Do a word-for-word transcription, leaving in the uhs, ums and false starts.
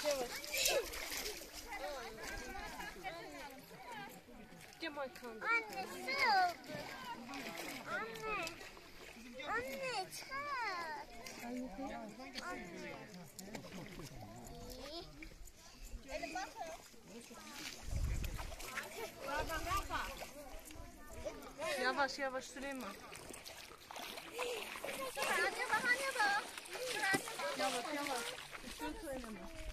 yavaş. Cemal kanka. Anne su oldu. Anne. Anne çak. Anne. Hadi bakalım. Yavaş yavaş Süleyman. Anne bak anne bak. Yavaş yavaş. Işığı söyleme.